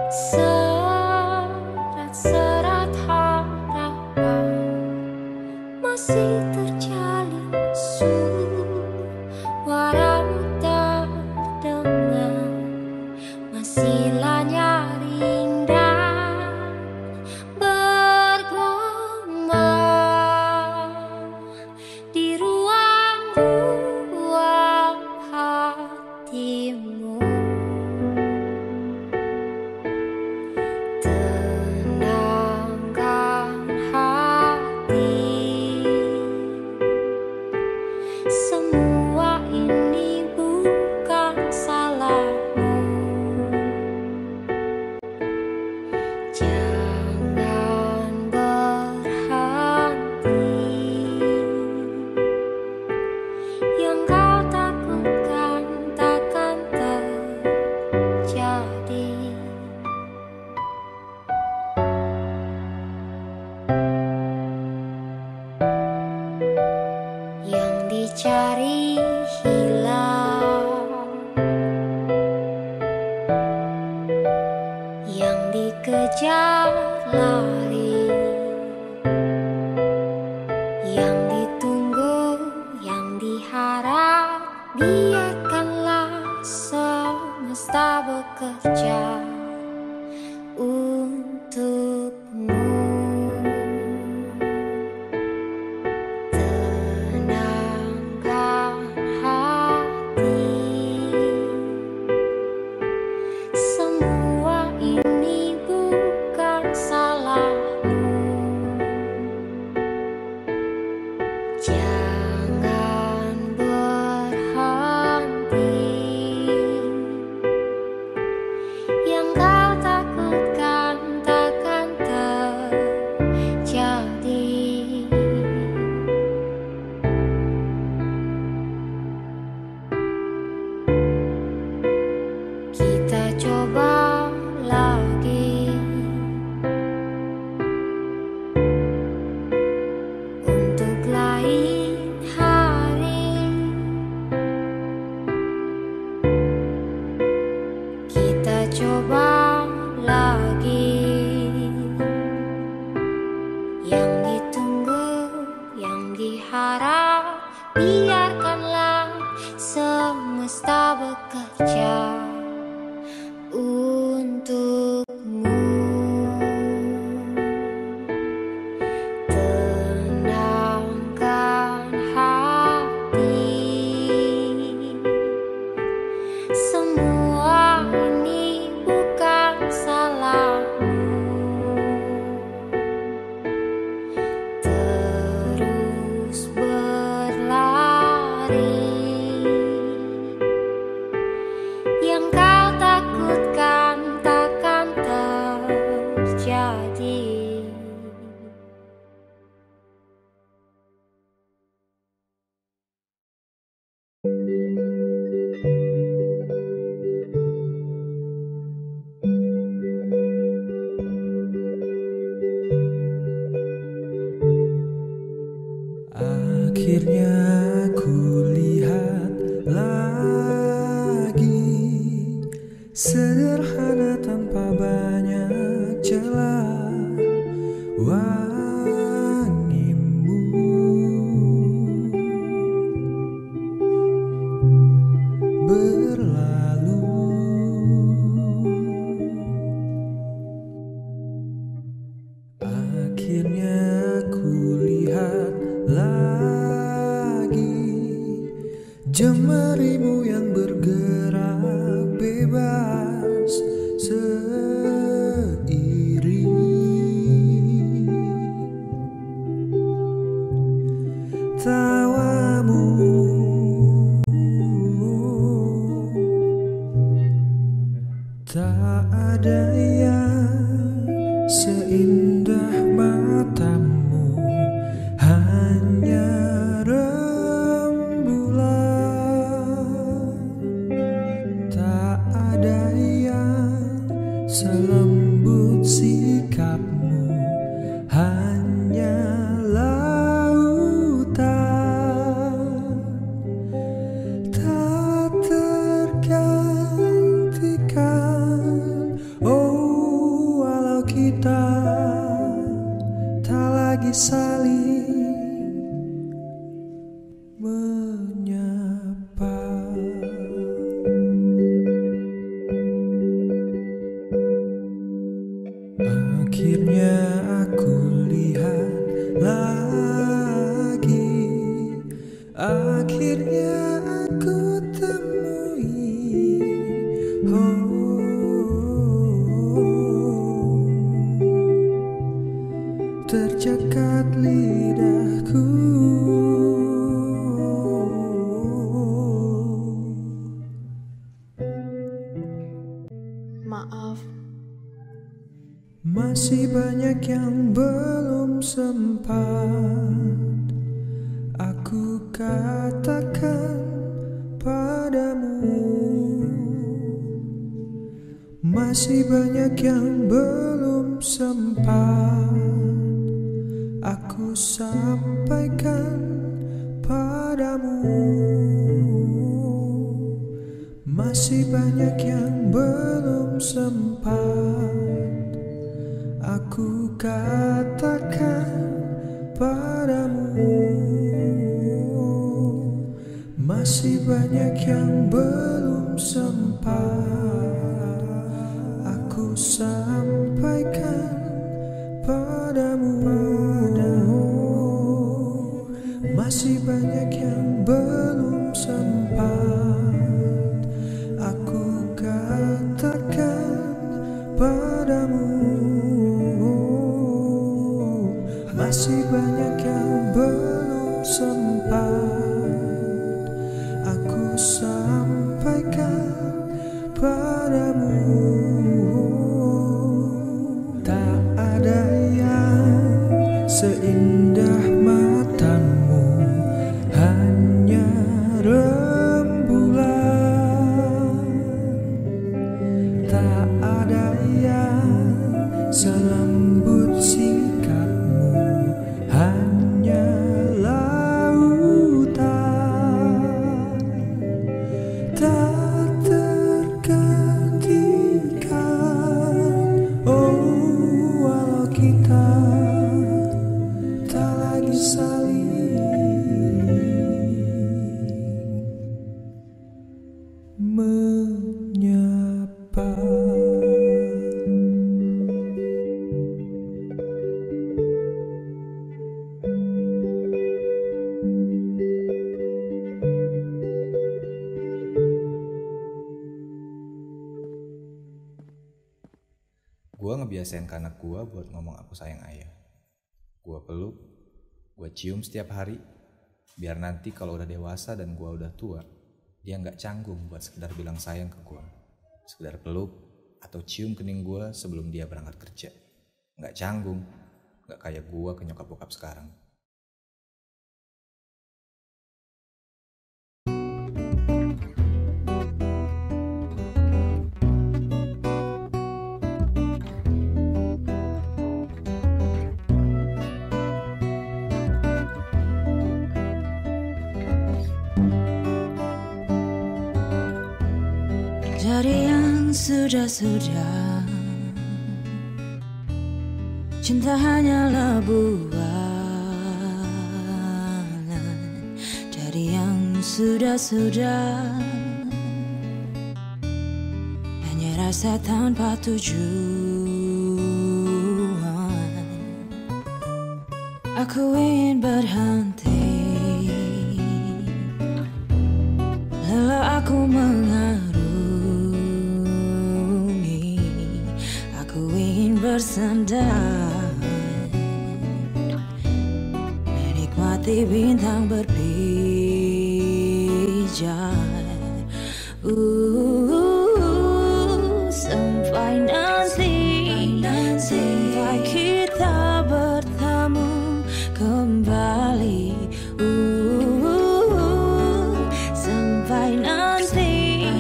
Serat-serat harapan masih terjalin, suaramu terdengar, masihlah nyaring dan bergema di ruang-ruang hatimu. Tenangkan hati, semua ini bukan salahmu. Jangan berhenti, yang kau takutkan takkan terjadi. Yang dicari hilang, yang dikejar lari, yang ditunggu, yang diharap, biarkanlah semesta bekerja untukmu. Tenangkan hati, semua ini bukan salahmu. Jangan berhenti, yang kau takutkan takkan terjadi. Kita coba lagi untuk lain hari. Kita coba lagi, yang ditunggu, yang diharap, biarkanlah semesta bekerja untukmu. Tenangkan hati, semua ini bukan salahmu. Terus berlari, yang kau takutkan takkan terjadi. Akhirnya ku lihat lagi, sederhana tanpa banyak celah, wangimu berlalu. Akhirnya ku lihat lagi jemarimu yang bergerak bebas seiring tawamu. Tak ada yang seindah matamu, hanya rembulan. Tak ada yang selembut sikapmu, hanya lautan. Tak tergantikan, oh lagi saling menyapa. Akhirnya aku lihat lagi, akhirnya aku temui. Tercekat lidahku, maaf. Masih banyak yang belum sempat aku katakan padamu. Masih banyak yang belum sempat aku sampaikan padamu. Masih banyak yang belum sempat aku katakan padamu. Masih banyak yang belum sempat aku sampaikan padamu. Masih banyak yang belum sempat aku katakan padamu. Masih banyak yang belum sempat aku sampaikan padamu. Tak ada yang seindah matamu, hanya rembulan. Tak ada yang selembut sikapmu, hanya lautan. Tak tergantikan, oh walau kita tak lagi saling menyapa. Gue ngebiasain ke anak gue buat ngomong aku sayang ayah. Gue peluk, gue cium setiap hari, biar nanti kalau udah dewasa dan gue udah tua, dia gak canggung buat sekedar bilang sayang ke gue. Sekedar peluk atau cium kening gue sebelum dia berangkat kerja. Gak canggung, gak kayak gue ke nyokap bokap sekarang. Dari yang sudah-sudah, cinta hanyalah bualan. Dari yang sudah-sudah, hanya rasa tanpa tujuan. Aku ingin berhenti, lelah aku mengarungi. Aku ingin bersandar, menikmati bintang berpijar. Sampai nanti, sampai kita bertemu kembali. Sampai nanti,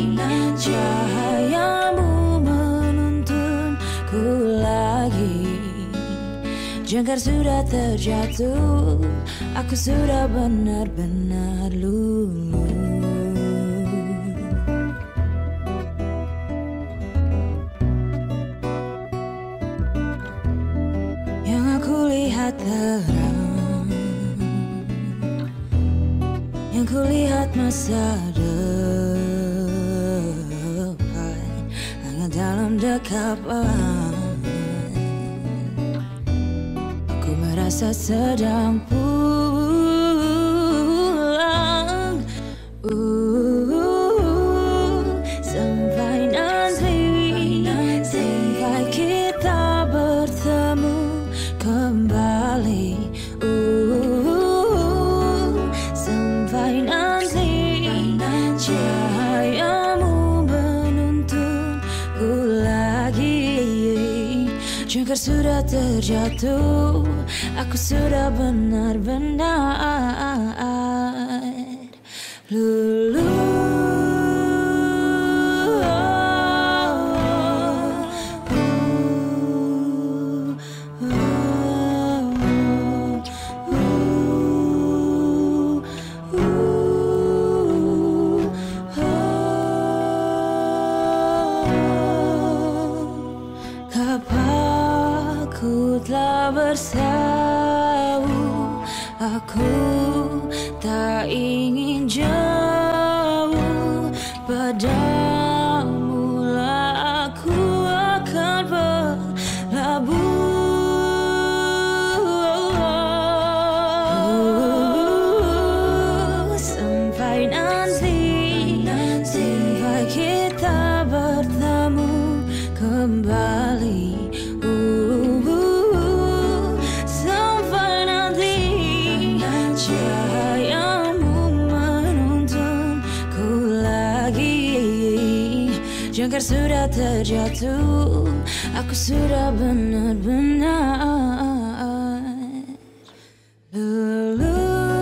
cahayamu menuntunku lagi. Jangkar sudah terjatuh, aku sudah benar-benar luluh. Yang aku lihat terang, kulihat masa depan hanya dalam dekapan. Aku merasa sedang pulang. Sampai nanti, sampai kita bertemu kembali. Sampai nanti, cahayamu menuntunku lagi. Jangkar sudah terjatuh, aku sudah benar-benar lulu. Kapaku telah bersau, aku tak ingin jauh. Padamu lah aku akan berlabuh. Sampai nanti, sampai kita bertemu kembali. Sampai nanti, cahayamu menuntunku lagi. Jangkar sudah terjatuh, aku sudah benar-benar lulu.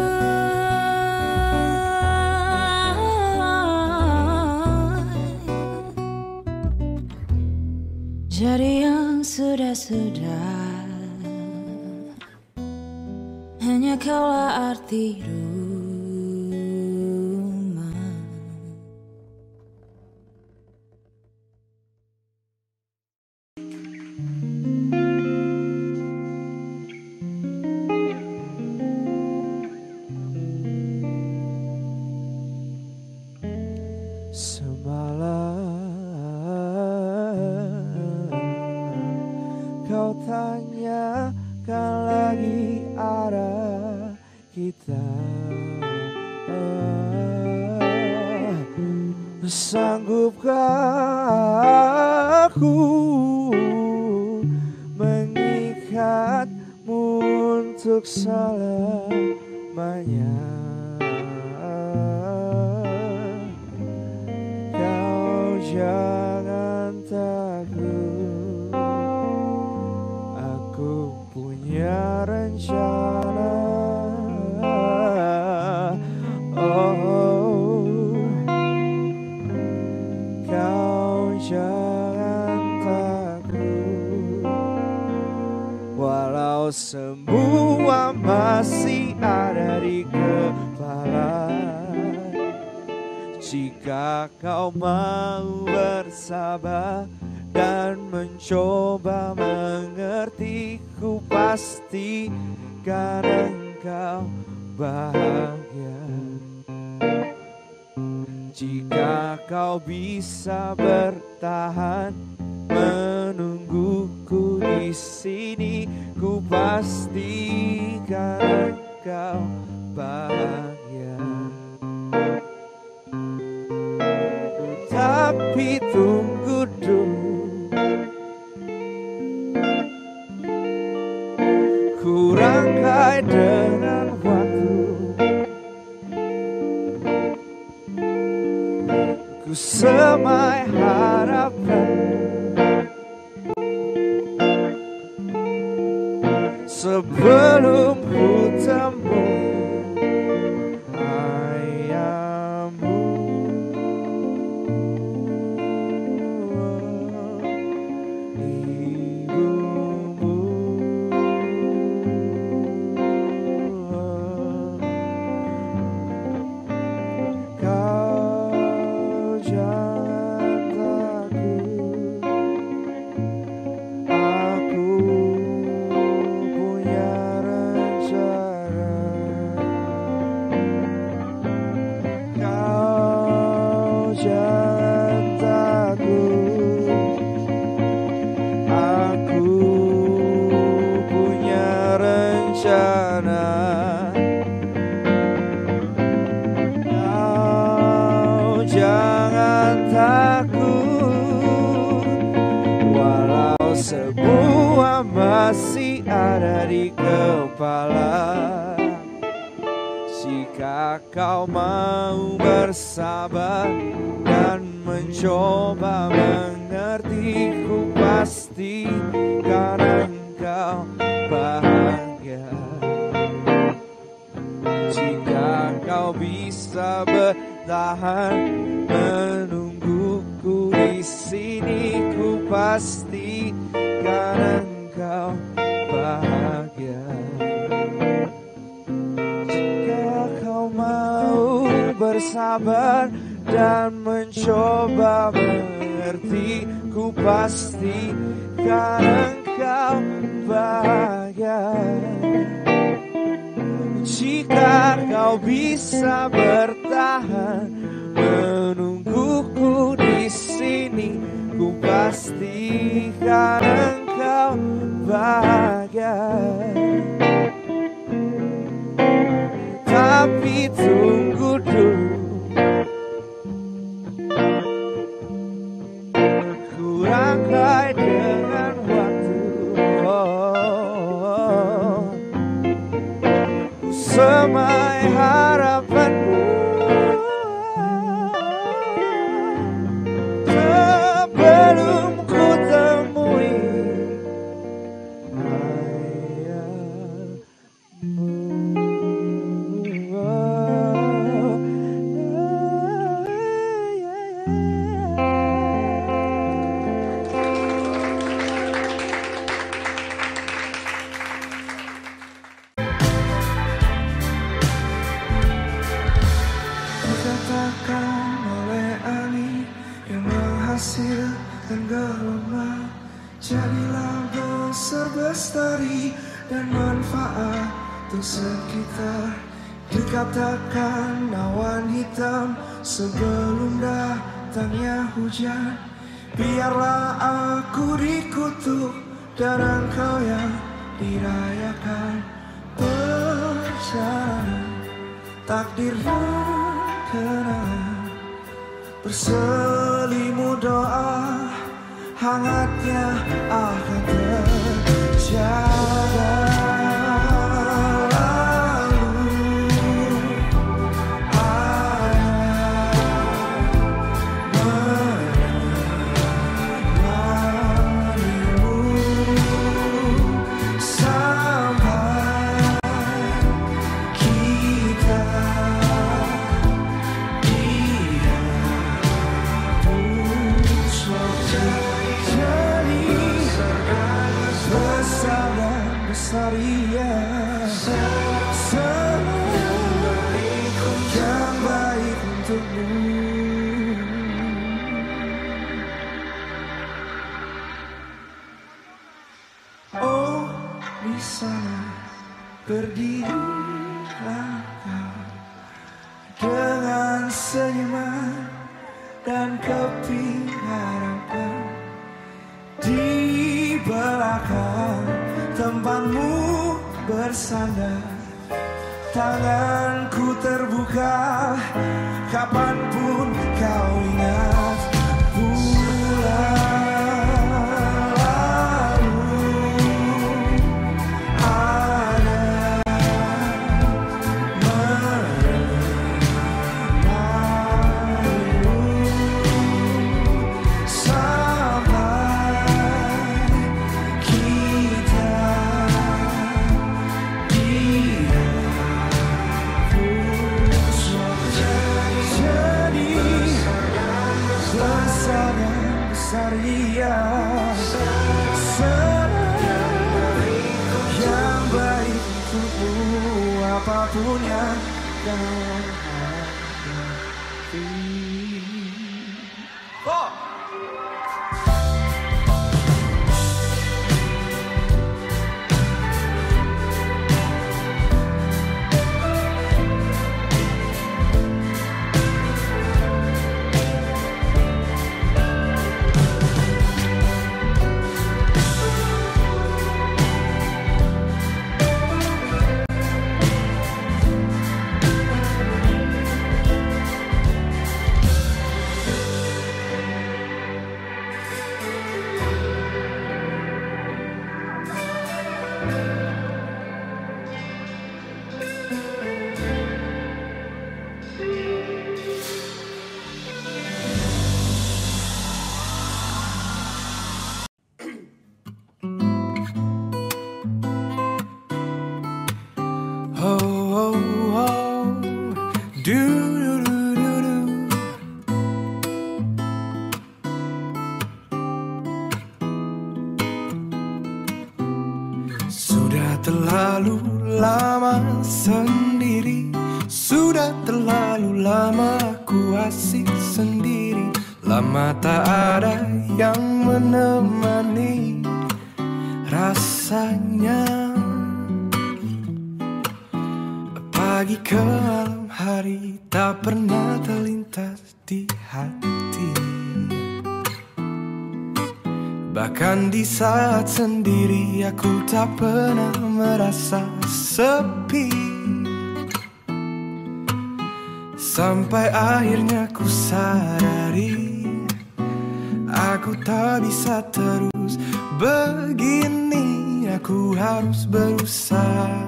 Jadi yang sudah-sudah, hanya kaulah arti rumah. Semalam kau tanyakan lagi arah kita. Sanggupkah aku mengikatmu untuk selamanya? Kau jangan takut, aku punya rencana. Oh, kau jangan takut, walau semua masih ada di kepala. Jika kau mau bersabar dan mencoba mengerti, ku pastikan engkau bahagia. Jika kau bisa bertahan menungguku di sini, ku pastikan engkau bahagia. Tapi tunggu dulu, ku rangkai dengan waktu, ku semai harapan. Sebelum ku temui ayahmu, ibumu, kau jangan takut, aku punya rencana. semua masih ada di kepala. Jika kau mau bersabar dan mencoba mengerti, ku pasti karena engkau bahagia. Jika kau bisa bertahan menungguku di sini, ku pasti karena engkau bahagia. Mau bersabar dan mencoba mengerti, ku pasti karena engkau bahagia. Jika kau bisa bertahan menungguku di sini, ku pasti karena engkau bahagia. Tapi tunggu dulu, ku rangkai dengan waktu. Ku semai harapanmu sebelum ku temui ayahmu. Dikatakan oleh angin yang menghasilkan gelombang, jadilah besar bestari dan manfaat untuk sekitar. Dikatakan awan hitam sebelum datangnya hujan, biarlah aku dikutuk dan engkau yang dirayakan. Perjalanan takdir kenangan berselimut doa, hangatnya akan terjaga. Yang baik untukmu. Oh, di sana berdirilah kau dengan senyuman dan keping harapan. Di belakang tempatmu bersandar, tanganku terbuka kapanpun kau ingat bulan lalu. Ada menemanimu sampai kita besar ia yang baik untukmu, apapun yang kau hadapi. Sudah terlalu lama sendiri, sudah terlalu lama aku asik sendiri. Lama tak ada yang menemani rasanya. Pagi ke malam hari tak pernah terlintas di hati. Bahkan di saat sendiri aku tak pernah merasa sepi. Sampai akhirnya ku sadari aku tak bisa terus begini. Aku harus berusaha.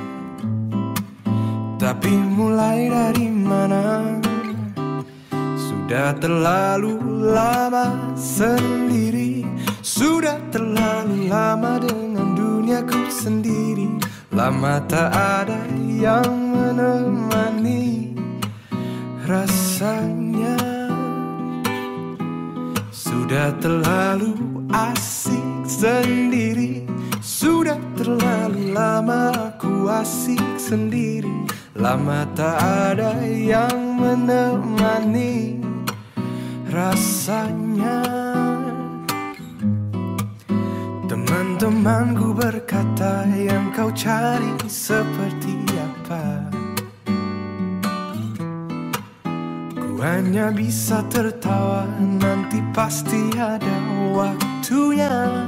Tapi mulai dari mana? Sudah terlalu lama sendiri, sudah terlalu lama dengan duniaku sendiri. Lama tak ada yang menemani rasanya. Sudah terlalu asik sendiri, sudah terlalu lama aku asik sendiri. Lama tak ada yang menemani rasanya. Teman-temanku berkata yang kau cari seperti apa. Ku hanya bisa tertawa, nanti pasti ada waktunya.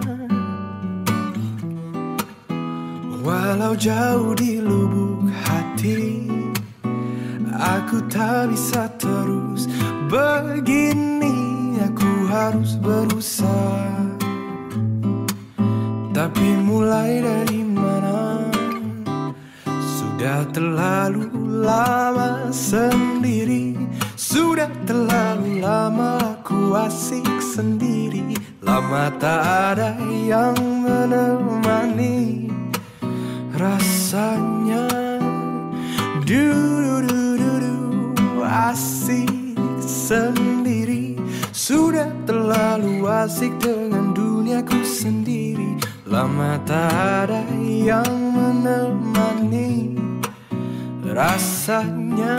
Walau jauh di lubuk hati, aku tak bisa terus begini. Aku harus berusaha. Tapi mulai dari mana? Sudah terlalu lama sendiri, sudah terlalu lama aku asik sendiri. Lama tak ada yang menemani rasanya. Asik sendiri, sudah terlalu asik dengan duniaku sendiri. Lama tak ada yang menemani rasanya.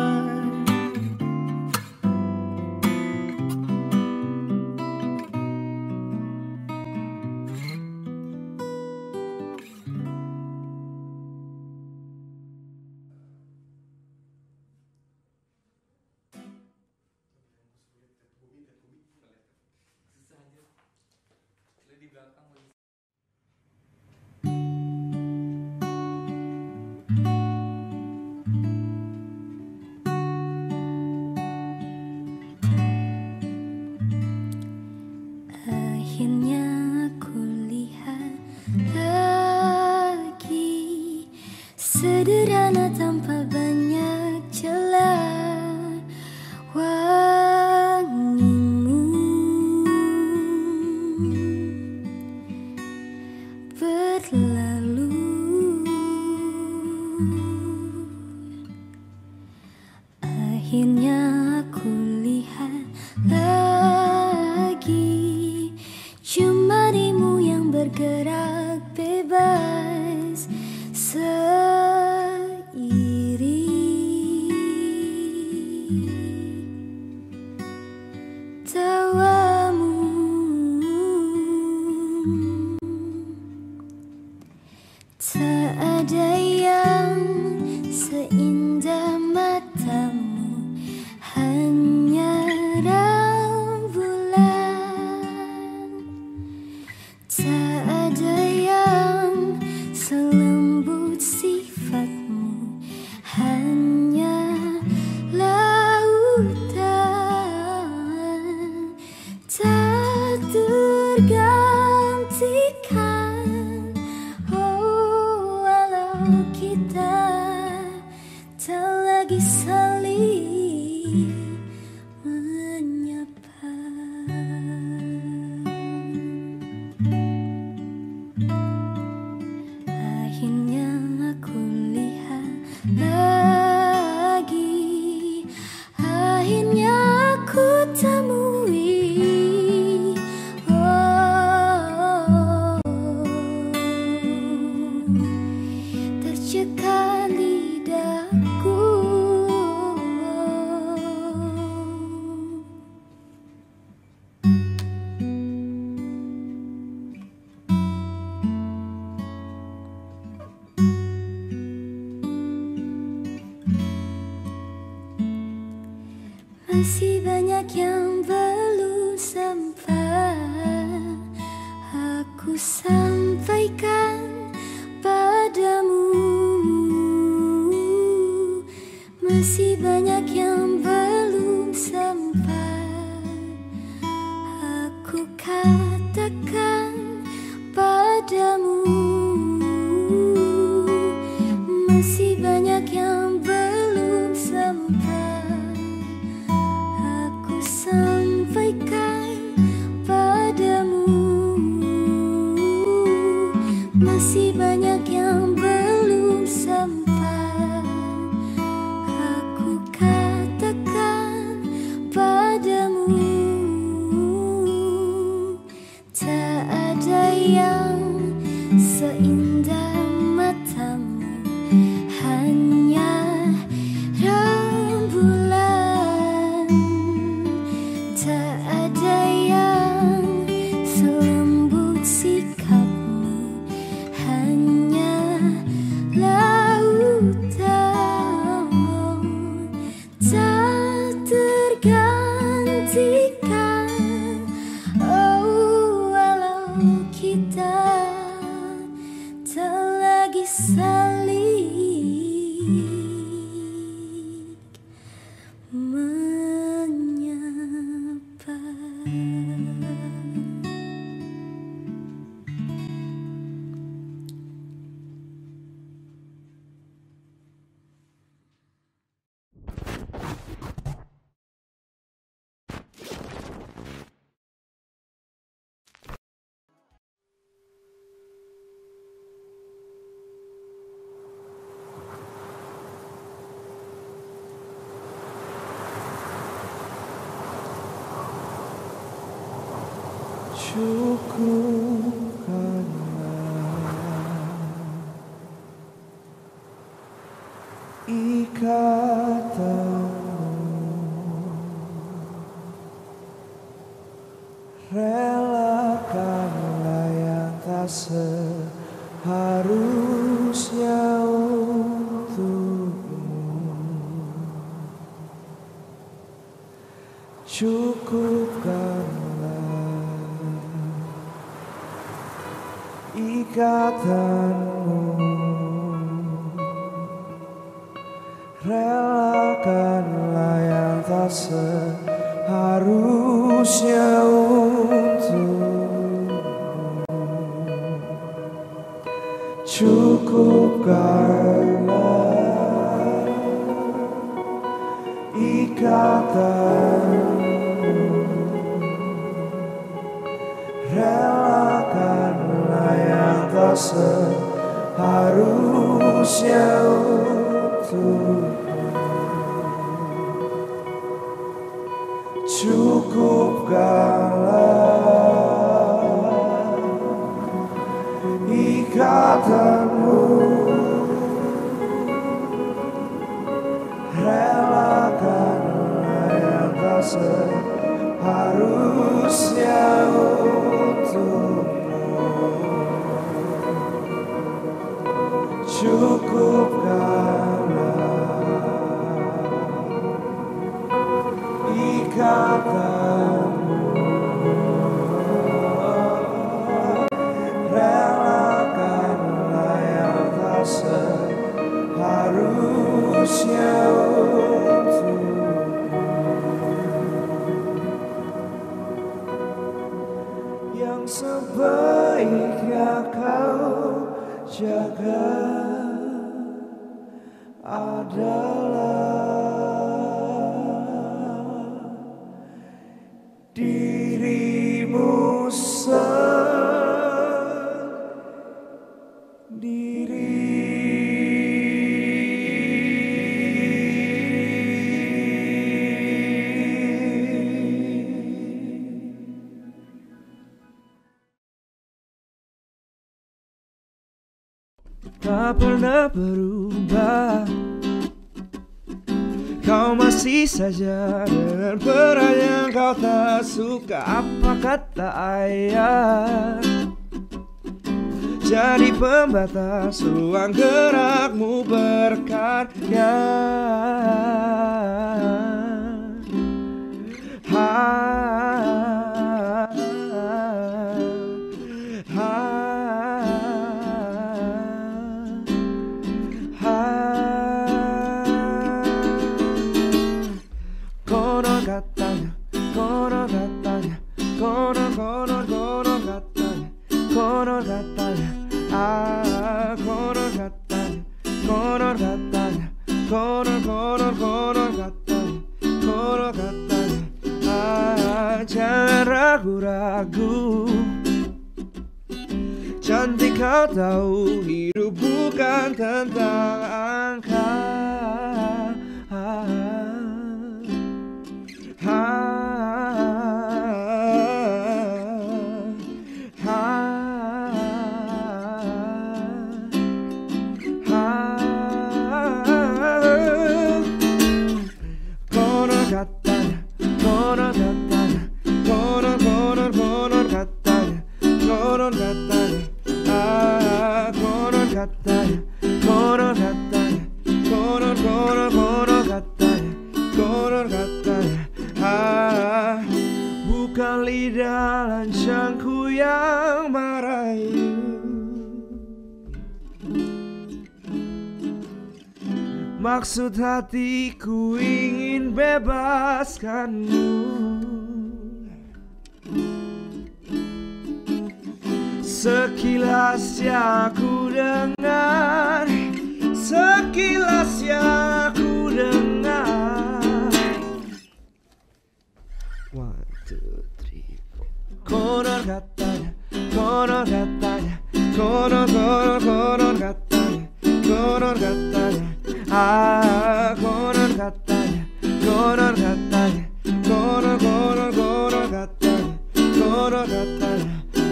Akhirnya aku lihat lagi sederhana tanpa banyak celah. Wangimu berlalu. Akhirnya aku lihat lagi jemarimu yang bergerak bebas seiring tawamu. Tak ada yang seindah matamu, hanya rembulan. Tak ada yang selembut sifatmu, hanya lautan. Tak tergantikan, oh sampaikan padamu. Masih banyak yang belum sampai aku katakan padamu. Masih banyak yang belum sampai aku sampaikan padamu. Masih banyak yang belum sampai aku katakan padamu. Tak ada yang seindah matamu, hanya rembulan. Tak ada yang selembut sikapmu, hanya lautan. Tak tergantikan, oh walau kita tak lagi saling menyapa. Cukupkanlah ikatanmu, relakanlah yang tak seharusnya untukmu. Cukupkanlah ikatanmu, relakanlah yang tak seharusnya untukmu. Cukupkanlah ikatanmu, relakanlah yang tak seharusnya untukmu. Cukupkanlah ikatanmu, relakanlah yang tak seharusnya untukmu. Cukupkanlah ikatanmu, relakanlah yang tak seharusnya untukmu. Yang sebaiknya kau jaga adalah dirimu sendiri. Tak pernah berubah, kau masih saja dengan peran yang kau tak suka. Apa kata ayah jadi pembatas ruang gerakmu berkarya. konon katanya, konon katanya, konon katanya, konon katanya. Jangan ragu-ragu, cantik kau tahu hidup bukan tentang angka. Konon katanya, konon katanya, konon katanya, konon katanya, konon katanya, konon katanya, konon katanya, konon katanya. Bukan lidah lancangku yang merayu, maksud hatiku ingin bebaskanmu. Sekilas yang ku dengar, sekilas yang ku dengar. 1, 2, 3, 4. Konon katanya, konon katanya, konon katanya, konon katanya. Konon katanya, konon katanya, konon katanya, konon katanya.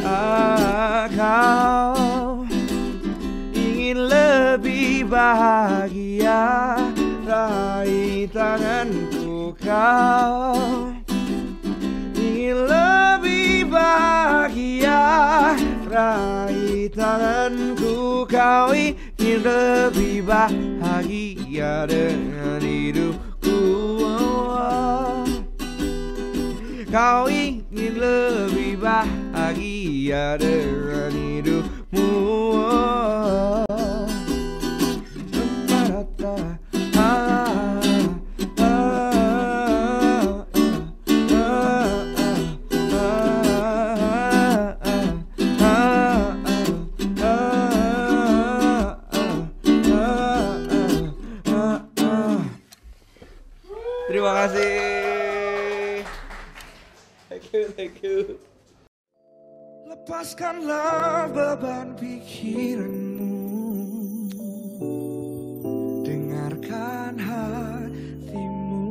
Kau ingin lebih bahagia, raih tanganku. Kau ingin lebih bahagia, raih tanganku. Kau ingin lebih bahagia dengan hidupku. Kau ingin lebih bahagia dengan hidupmu. Terima kasih. Thank you. Lepaskanlah beban pikiranmu, dengarkan hatimu.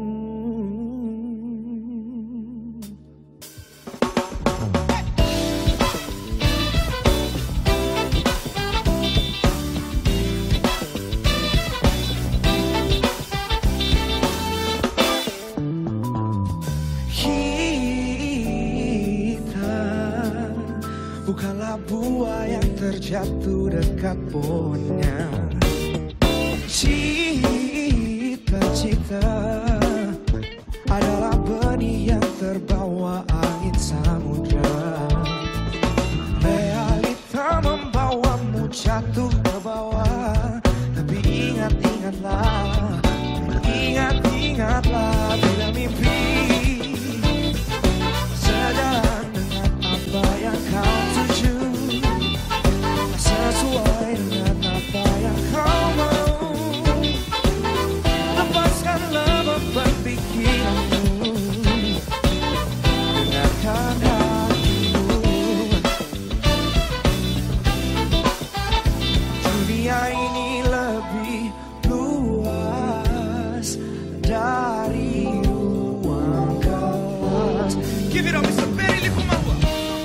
Bukanlah buah yang terjatuh dekat pohonnya. Cita-cita adalah benih yang terbawa angin samudra. Realita membawamu jatuh ke bawah. Tapi ingat-ingatlah, ingat-ingatlah, bila mimpi sejalan dengan apa yang kau tuju, sesuai dengan apa yang kau mau. Lepaskanlah beban pikiranmu, dengarkan hatimu. Dunia ini lebih luas dari ruang kelas. Give it up, Mr. Perry Likumahua.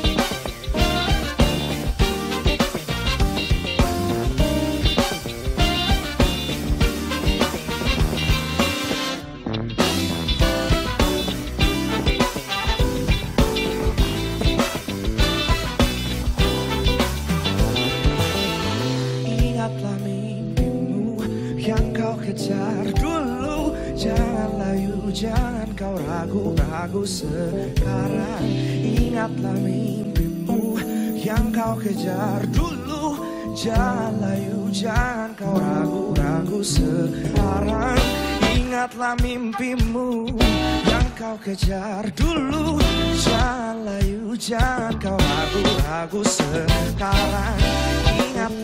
Ingatlah mimpimu yang kau kejar dulu. Jangan layu, jangan kau ragu-ragu sekarang. Ingatlah mimpimu yang kau kejar dulu. Jangan layu, jangan kau ragu-ragu sekarang. Ingatlah mimpimu yang kau kejar dulu. Jangan layu, jangan kau ragu-ragu sekarang. Ingat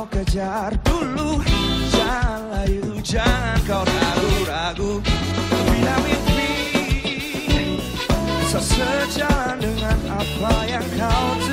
kejar dulu. Jangan layu, jangan kau ragu-ragu. Bila mimpi bisa sejalan dengan apa yang kau